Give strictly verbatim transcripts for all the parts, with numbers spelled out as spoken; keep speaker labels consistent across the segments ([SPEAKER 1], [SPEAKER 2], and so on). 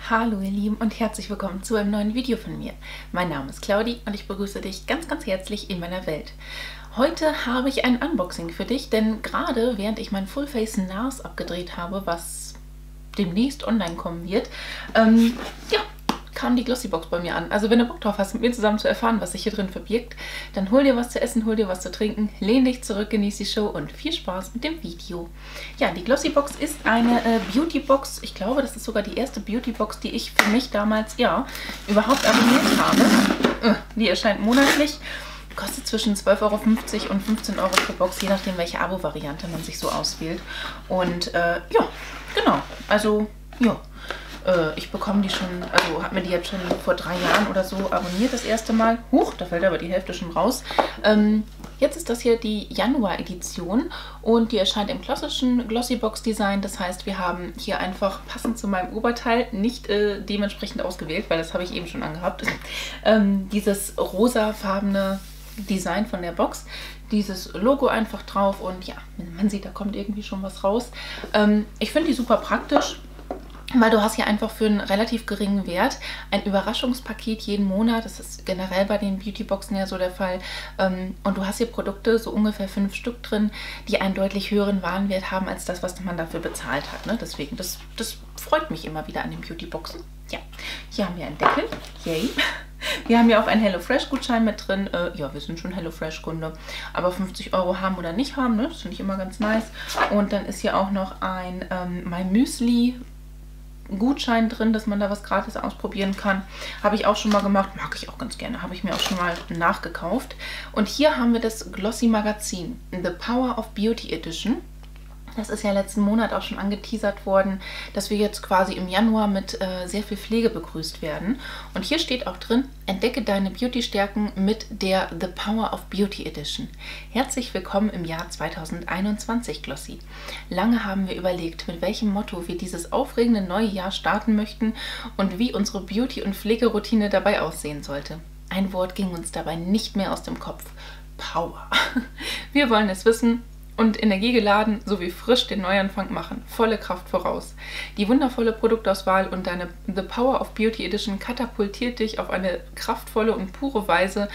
[SPEAKER 1] Hallo ihr Lieben und herzlich willkommen zu einem neuen Video von mir. Mein Name ist Claudi und ich begrüße dich ganz ganz herzlich in meiner Welt. Heute habe ich ein Unboxing für dich, denn gerade während ich mein Full Face N A S abgedreht habe, was demnächst online kommen wird, ähm, ja, kam die Glossybox bei mir an. Also wenn du Bock drauf hast, mit mir zusammen zu erfahren, was sich hier drin verbirgt, dann hol dir was zu essen, hol dir was zu trinken, lehn dich zurück, genieß die Show und viel Spaß mit dem Video. Ja, die Glossybox ist eine äh, Beautybox. Ich glaube, das ist sogar die erste Beautybox, die ich für mich damals, ja, überhaupt abonniert habe. Die erscheint monatlich. Kostet zwischen zwölf Euro fünfzig und fünfzehn Euro pro Box, je nachdem, welche Abo-Variante man sich so auswählt. Und äh, ja, genau. Also, ja. Ich bekomme die schon, also habe mir die jetzt schon vor drei Jahren oder so abonniert, das erste Mal. Huch, da fällt aber die Hälfte schon raus. Ähm, jetzt ist das hier die Januar-Edition und die erscheint im klassischen Glossybox-Design. Das heißt, wir haben hier einfach passend zu meinem Oberteil, nicht äh, dementsprechend ausgewählt, weil das habe ich eben schon angehabt, ähm, dieses rosafarbene Design von der Box. Dieses Logo einfach drauf und ja, man sieht, da kommt irgendwie schon was raus. Ähm, ich finde die super praktisch, weil du hast hier einfach für einen relativ geringen Wert ein Überraschungspaket jeden Monat. Das ist generell bei den Beautyboxen ja so der Fall. Und du hast hier Produkte, so ungefähr fünf Stück drin, die einen deutlich höheren Warenwert haben als das, was man dafür bezahlt hat. Ne? Deswegen, das, das freut mich immer wieder an den Beautyboxen. Ja, hier haben wir einen Deckel. Yay! Wir haben ja auch einen HelloFresh-Gutschein mit drin. Äh, ja, wir sind schon HelloFresh-Kunde. Aber fünfzig Euro haben oder nicht haben, ne? Das finde ich immer ganz nice. Und dann ist hier auch noch ein ähm, My Müsli Gutschein drin, dass man da was gratis ausprobieren kann. Habe ich auch schon mal gemacht. Mag ich auch ganz gerne. Habe ich mir auch schon mal nachgekauft. Und hier haben wir das Glossy Magazin. The Power of Beauty Edition. Das ist ja letzten Monat auch schon angeteasert worden, dass wir jetzt quasi im Januar mit äh, sehr viel Pflege begrüßt werden. Und hier steht auch drin, entdecke deine Beauty-Stärken mit der The Power of Beauty Edition. Herzlich willkommen im Jahr zweitausendeinundzwanzig, Glossy. Lange haben wir überlegt, mit welchem Motto wir dieses aufregende neue Jahr starten möchten und wie unsere Beauty- und Pflegeroutine dabei aussehen sollte. Ein Wort ging uns dabei nicht mehr aus dem Kopf. Power. Wir wollen es wissen und energiegeladen sowie frisch den Neuanfang machen. Volle Kraft voraus. Die wundervolle Produktauswahl und deine The Power of Beauty Edition katapultiert dich auf eine kraftvolle und pure Weise.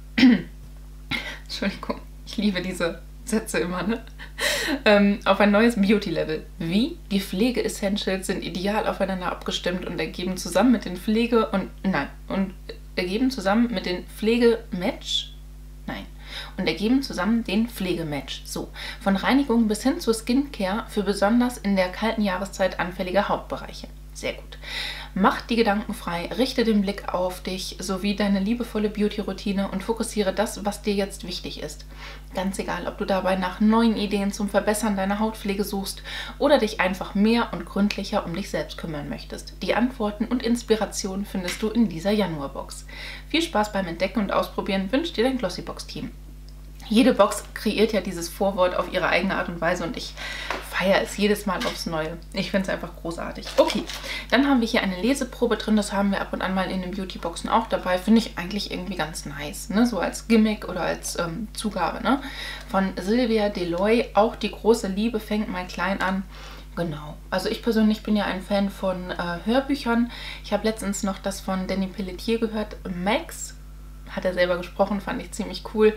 [SPEAKER 1] Entschuldigung, ich liebe diese Sätze immer, ne? ähm, auf ein neues Beauty-Level. Wie? Die Pflege-Essentials sind ideal aufeinander abgestimmt und ergeben zusammen mit den Pflege- und nein, und ergeben zusammen mit den Pflege-Match Nein. Und ergeben zusammen den Pflegematch. So, von Reinigung bis hin zur Skincare für besonders in der kalten Jahreszeit anfällige Hautbereiche. Sehr gut. Mach die Gedanken frei, richte den Blick auf dich sowie deine liebevolle Beauty-Routine und fokussiere das, was dir jetzt wichtig ist. Ganz egal, ob du dabei nach neuen Ideen zum Verbessern deiner Hautpflege suchst oder dich einfach mehr und gründlicher um dich selbst kümmern möchtest. Die Antworten und Inspirationen findest du in dieser Januarbox. Viel Spaß beim Entdecken und Ausprobieren wünscht dir dein Glossybox-Team. Jede Box kreiert ja dieses Vorwort auf ihre eigene Art und Weise und ich feiere es jedes Mal aufs Neue. Ich finde es einfach großartig. Okay, dann haben wir hier eine Leseprobe drin. Das haben wir ab und an mal in den Beautyboxen auch dabei. Finde ich eigentlich irgendwie ganz nice, ne? So als Gimmick oder als ähm, Zugabe, ne? Von Sylvia Deloy. Auch die große Liebe fängt mal klein an. Genau. Also ich persönlich bin ja ein Fan von äh, Hörbüchern. Ich habe letztens noch das von Danny Pelletier gehört. Max hat er selber gesprochen, fand ich ziemlich cool.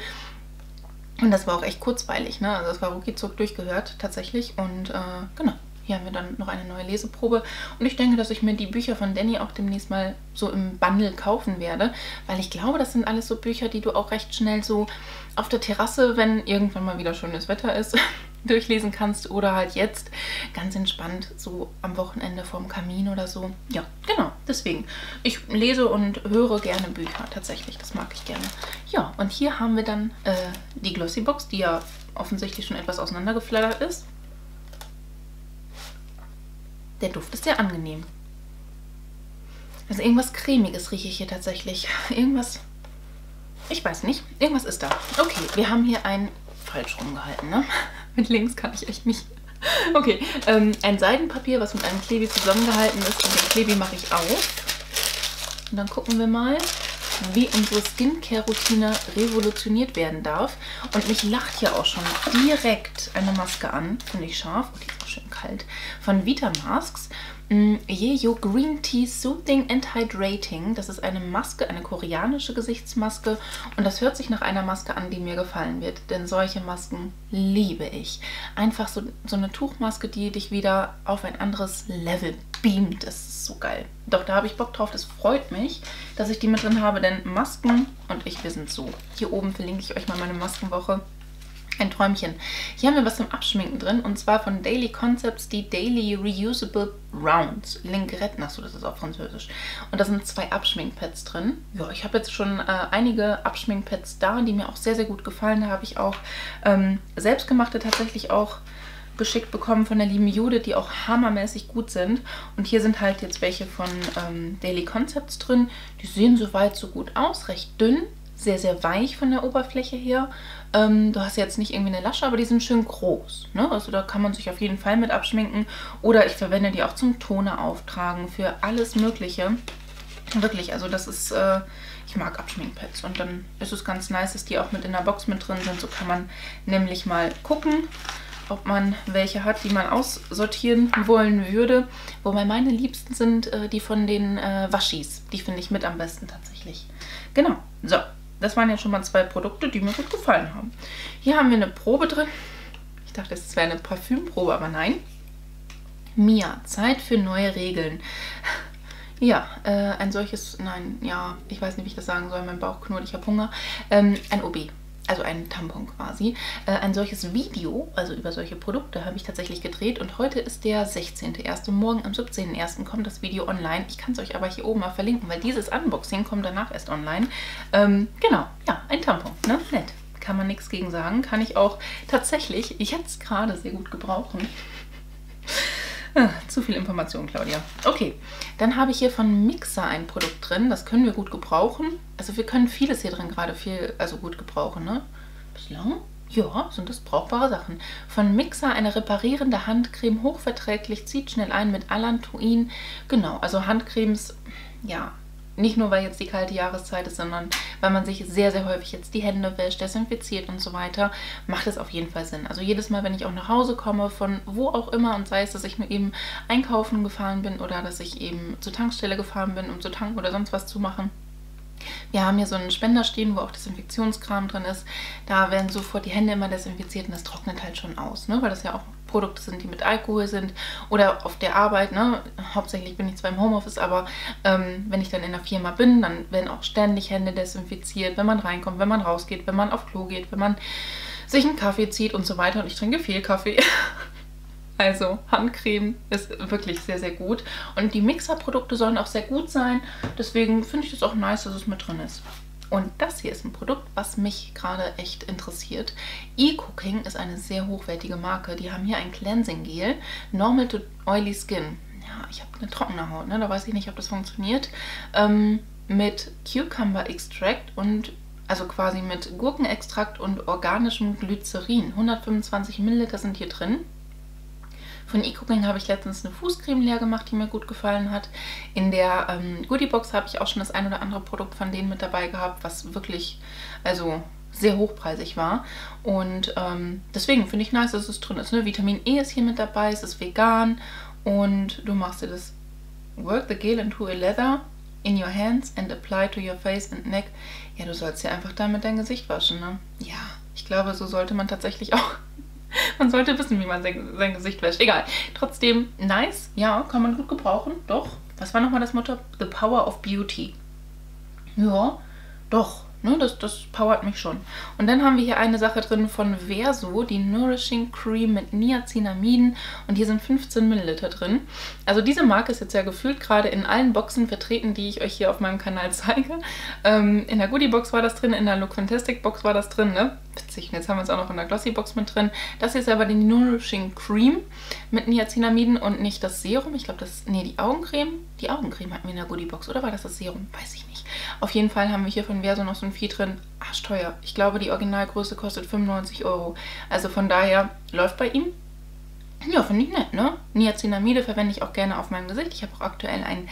[SPEAKER 1] Und das war auch echt kurzweilig, ne? Also das war ruckizuck durchgehört tatsächlich. Und äh, genau, hier haben wir dann noch eine neue Leseprobe. Und ich denke, dass ich mir die Bücher von Danny auch demnächst mal so im Bundle kaufen werde. Weil ich glaube, das sind alles so Bücher, die du auch recht schnell so auf der Terrasse, wenn irgendwann mal wieder schönes Wetter ist, durchlesen kannst. Oder halt jetzt ganz entspannt so am Wochenende vorm Kamin oder so. Ja, genau, deswegen. Ich lese und höre gerne Bücher tatsächlich. Das mag ich gerne. Ja, und hier haben wir dann äh, die Glossybox, die ja offensichtlich schon etwas auseinandergeflattert ist. Der Duft ist sehr angenehm. Also irgendwas Cremiges rieche ich hier tatsächlich. Irgendwas, ich weiß nicht, irgendwas ist da. Okay, wir haben hier ein, falsch rumgehalten, ne? Mit links kann ich echt nicht. Okay, ähm, ein Seidenpapier, was mit einem Klebi zusammengehalten ist und den Klebi mache ich auf. Und dann gucken wir mal, wie unsere Skincare-Routine revolutioniert werden darf. Und mich lacht hier auch schon direkt eine Maske an, finde ich scharf. Oh, die ist auch schön kalt. Von Vita Masks. Jeju Green Tea Soothing and Hydrating. Das ist eine Maske, eine koreanische Gesichtsmaske. Und das hört sich nach einer Maske an, die mir gefallen wird. Denn solche Masken liebe ich. Einfach so, so eine Tuchmaske, die dich wieder auf ein anderes Level beamt. Das ist so geil. Doch, da habe ich Bock drauf. Das freut mich, dass ich die mit drin habe. Denn Masken und ich, wir sind so. Hier oben verlinke ich euch mal meine Maskenwoche. Ein Träumchen. Hier haben wir was zum Abschminken drin und zwar von Daily Concepts die Daily Reusable Rounds. Lingeretten, achso, das ist auf Französisch. Und da sind zwei Abschminkpads drin. Ja, ich habe jetzt schon äh, einige Abschminkpads da, die mir auch sehr, sehr gut gefallen. Da habe ich auch ähm, selbstgemachte tatsächlich auch geschickt bekommen von der lieben Judith, die auch hammermäßig gut sind. Und hier sind halt jetzt welche von ähm, Daily Concepts drin. Die sehen soweit so gut aus, recht dünn. Sehr, sehr weich von der Oberfläche her. Ähm, du hast jetzt nicht irgendwie eine Lasche, aber die sind schön groß. Ne? Also da kann man sich auf jeden Fall mit abschminken. Oder ich verwende die auch zum Toner auftragen, für alles Mögliche. Wirklich, also das ist, äh, ich mag Abschminkpads. Und dann ist es ganz nice, dass die auch mit in der Box mit drin sind. So kann man nämlich mal gucken, ob man welche hat, die man aussortieren wollen würde. Wobei meine liebsten sind äh, die von den äh, Waschis. Die finde ich mit am besten tatsächlich. Genau, so. Das waren ja schon mal zwei Produkte, die mir gut gefallen haben. Hier haben wir eine Probe drin. Ich dachte, es wäre eine Parfümprobe, aber nein. Mia, Zeit für neue Regeln. Ja, äh, ein solches, nein, ja, ich weiß nicht, wie ich das sagen soll, mein Bauch knurrt, ich habe Hunger. Ähm, ein O B. Also ein Tampon quasi. Äh, ein solches Video, also über solche Produkte, habe ich tatsächlich gedreht. Und heute ist der sechzehnte erste Morgen am siebzehnten ersten kommt das Video online. Ich kann es euch aber hier oben mal verlinken, weil dieses Unboxing kommt danach erst online. Ähm, genau, ja, ein Tampon, ne? Nett. Kann man nichts gegen sagen. Kann ich auch tatsächlich jetzt gerade sehr gut gebrauchen. Ah, zu viel Information, Claudia. Okay, dann habe ich hier von Mixer ein Produkt drin. Das können wir gut gebrauchen. Also wir können vieles hier drin gerade viel, also gut gebrauchen, ne? Bislang? Ja, sind das brauchbare Sachen. Von Mixer eine reparierende Handcreme, hochverträglich, zieht schnell ein mit Allantoin. Genau, also Handcremes, ja, nicht nur, weil jetzt die kalte Jahreszeit ist, sondern weil man sich sehr, sehr häufig jetzt die Hände wäscht, desinfiziert und so weiter, macht es auf jeden Fall Sinn. Also jedes Mal, wenn ich auch nach Hause komme, von wo auch immer, und sei es, dass ich nur eben einkaufen gefahren bin oder dass ich eben zur Tankstelle gefahren bin, um zu tanken oder sonst was zu machen. Wir haben hier so einen Spender stehen, wo auch Desinfektionskram drin ist. Da werden sofort die Hände immer desinfiziert und das trocknet halt schon aus, ne? Weil das ja auch Produkte sind, die mit Alkohol sind oder auf der Arbeit, ne? Hauptsächlich bin ich zwar im Homeoffice, aber ähm, wenn ich dann in der Firma bin, dann werden auch ständig Hände desinfiziert, wenn man reinkommt, wenn man rausgeht, wenn man auf Klo geht, wenn man sich einen Kaffee zieht und so weiter. Und ich trinke viel Kaffee. Also Handcreme ist wirklich sehr, sehr gut. Und die Mixer-Produkte sollen auch sehr gut sein. Deswegen finde ich es auch nice, dass es mit drin ist. Und das hier ist ein Produkt, was mich gerade echt interessiert. E-Cooking ist eine sehr hochwertige Marke. Die haben hier ein Cleansing Gel, Normal to Oily Skin. Ja, ich habe eine trockene Haut, ne? Da weiß ich nicht, ob das funktioniert. Ähm, mit Cucumber Extract und also quasi mit Gurkenextrakt und organischem Glycerin. hundertfünfundzwanzig Milliliter sind hier drin. Von E-Cooking habe ich letztens eine Fußcreme leer gemacht, die mir gut gefallen hat. In der ähm, Goodiebox habe ich auch schon das ein oder andere Produkt von denen mit dabei gehabt, was wirklich, also sehr hochpreisig war. Und ähm, deswegen finde ich nice, dass es drin ist. Ne? Vitamin E ist hier mit dabei, es ist vegan und du machst dir das Work the gel into a leather in your hands and apply to your face and neck. Ja, du sollst ja einfach damit dein Gesicht waschen, ne? Ja, ich glaube, so sollte man tatsächlich auch... Man sollte wissen, wie man sein, sein Gesicht wäscht. Egal. Trotzdem nice. Ja, kann man gut gebrauchen. Doch. Was war nochmal das Motto? The Power of Beauty. Ja, doch. Ne, das, das powert mich schon. Und dann haben wir hier eine Sache drin von Verso, die Nourishing Cream mit Niacinamiden. Und hier sind fünfzehn Milliliter drin. Also diese Marke ist jetzt ja gefühlt gerade in allen Boxen vertreten, die ich euch hier auf meinem Kanal zeige. Ähm, in der Goodie-Box war das drin, in der Look Fantastic Box war das drin, ne? Witzig, und jetzt haben wir es auch noch in der Glossy-Box mit drin. Das hier ist aber die Nourishing Cream mit Niacinamiden und nicht das Serum. Ich glaube, das, nee, die Augencreme. Die Augencreme hatten wir in der Goodie-Box, oder war das das Serum? Weiß ich nicht. Auf jeden Fall haben wir hier von Verso noch so ein Vieh drin. Arschteuer. Ich glaube, die Originalgröße kostet fünfundneunzig Euro. Also von daher läuft bei ihm. Ja, finde ich nett, ne? Niacinamide verwende ich auch gerne auf meinem Gesicht. Ich habe auch aktuell ein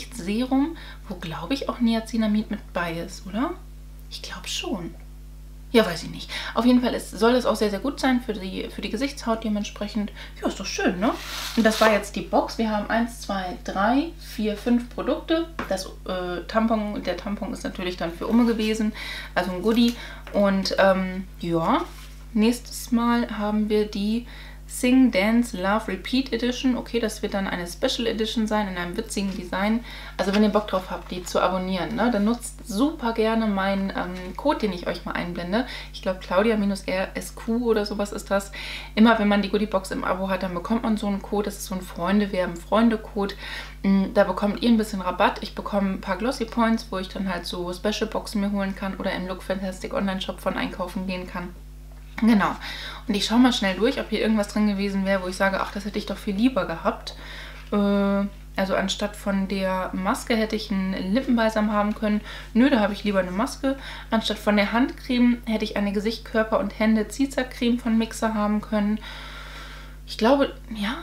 [SPEAKER 1] Gesichtsserum, wo, glaube ich, auch Niacinamid mit bei ist, oder? Ich glaube schon. Ja, weiß ich nicht. Auf jeden Fall ist, soll es auch sehr, sehr gut sein für die, für die Gesichtshaut dementsprechend. Ja, ist doch schön, ne? Und das war jetzt die Box. Wir haben eins, zwei, drei, vier, fünf Produkte. Das äh, Tampon, der Tampon ist natürlich dann für Umme gewesen, also ein Goodie. Und ähm, ja, nächstes Mal haben wir die Sing, Dance, Love, Repeat Edition. Okay, das wird dann eine Special Edition sein in einem witzigen Design. Also wenn ihr Bock drauf habt, die zu abonnieren, ne, dann nutzt super gerne meinen ähm, Code, den ich euch mal einblende. Ich glaube Claudia-R S Q oder sowas ist das. Immer wenn man die Goodiebox im Abo hat, dann bekommt man so einen Code. Das ist so ein Freunde-werben-Freunde-Code. Da bekommt ihr ein bisschen Rabatt. Ich bekomme ein paar Glossy Points, wo ich dann halt so Special Boxen mir holen kann oder im Look Fantastic Online-Shop von einkaufen gehen kann. Genau. Und ich schaue mal schnell durch, ob hier irgendwas drin gewesen wäre, wo ich sage, ach, das hätte ich doch viel lieber gehabt. Äh, also anstatt von der Maske hätte ich einen Lippenbalsam haben können. Nö, da habe ich lieber eine Maske. Anstatt von der Handcreme hätte ich eine Gesicht, Körper und Hände Ziza-Creme von Mixer haben können. Ich glaube, ja,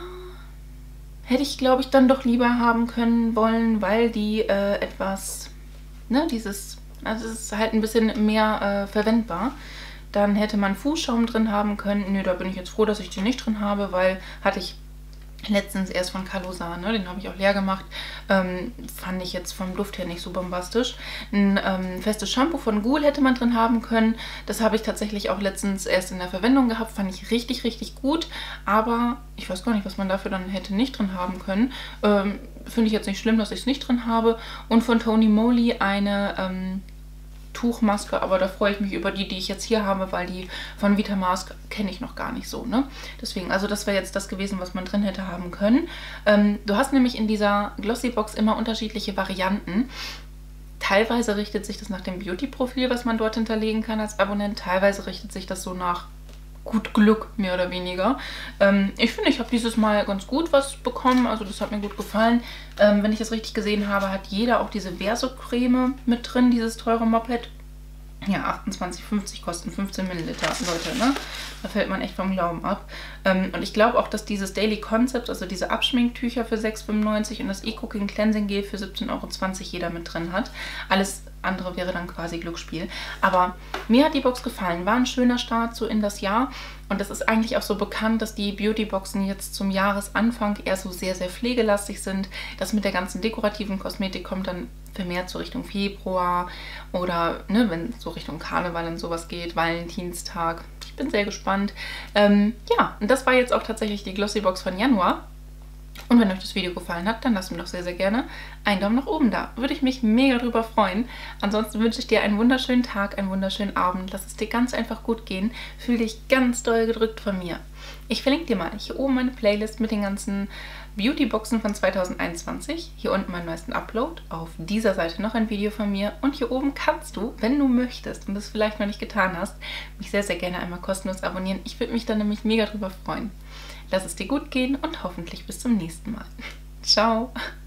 [SPEAKER 1] hätte ich, glaube ich, dann doch lieber haben können wollen, weil die äh, etwas, ne, dieses, also es ist halt ein bisschen mehr äh, verwendbar. Dann hätte man Fußschaum drin haben können. Nö, da bin ich jetzt froh, dass ich den nicht drin habe, weil hatte ich letztens erst von Calosan, ne? Den habe ich auch leer gemacht. Ähm, fand ich jetzt vom Duft her nicht so bombastisch. Ein ähm, festes Shampoo von Ghoul hätte man drin haben können. Das habe ich tatsächlich auch letztens erst in der Verwendung gehabt. Fand ich richtig, richtig gut. Aber ich weiß gar nicht, was man dafür dann hätte nicht drin haben können. Ähm, Finde ich jetzt nicht schlimm, dass ich es nicht drin habe. Und von Tony Moly eine Ähm, Tuchmaske, aber da freue ich mich über die, die ich jetzt hier habe, weil die von Vitamask kenne ich noch gar nicht so, ne? Deswegen, also das wäre jetzt das gewesen, was man drin hätte haben können. Ähm, du hast nämlich in dieser Glossy-Box immer unterschiedliche Varianten. Teilweise richtet sich das nach dem Beauty-Profil, was man dort hinterlegen kann als Abonnent. Teilweise richtet sich das so nach gut Glück, mehr oder weniger. Ähm, ich finde, ich habe dieses Mal ganz gut was bekommen, also das hat mir gut gefallen. Ähm, wenn ich das richtig gesehen habe, hat jeder auch diese Verso-Creme mit drin, dieses teure Moped. Ja, achtundzwanzig fünfzig kosten fünfzehn Milliliter, Leute, ne? Da fällt man echt vom Glauben ab. Ähm, und ich glaube auch, dass dieses Daily Concept, also diese Abschminktücher für sechs fünfundneunzig und das E-Cooking Cleansing Gel für siebzehn Euro zwanzig jeder mit drin hat. Alles andere wäre dann quasi Glücksspiel. Aber mir hat die Box gefallen. War ein schöner Start so in das Jahr. Und das ist eigentlich auch so bekannt, dass die Beauty-Boxen jetzt zum Jahresanfang eher so sehr, sehr pflegelastig sind. Das mit der ganzen dekorativen Kosmetik kommt dann vermehrt so Richtung Februar oder ne, wenn so Richtung Karneval und sowas geht, Valentinstag. Ich bin sehr gespannt. Ähm, ja, und das war jetzt auch tatsächlich die Glossy-Box von Januar. Und wenn euch das Video gefallen hat, dann lasst mir doch sehr, sehr gerne einen Daumen nach oben da. Würde ich mich mega drüber freuen. Ansonsten wünsche ich dir einen wunderschönen Tag, einen wunderschönen Abend. Lass es dir ganz einfach gut gehen. Fühl dich ganz doll gedrückt von mir. Ich verlinke dir mal hier oben meine Playlist mit den ganzen Beauty-Boxen von zweitausendeinundzwanzig. Hier unten meinen neuesten Upload. Auf dieser Seite noch ein Video von mir. Und hier oben kannst du, wenn du möchtest und das vielleicht noch nicht getan hast, mich sehr, sehr gerne einmal kostenlos abonnieren. Ich würde mich dann nämlich mega drüber freuen. Lass es dir gut gehen und hoffentlich bis zum nächsten Mal. Ciao!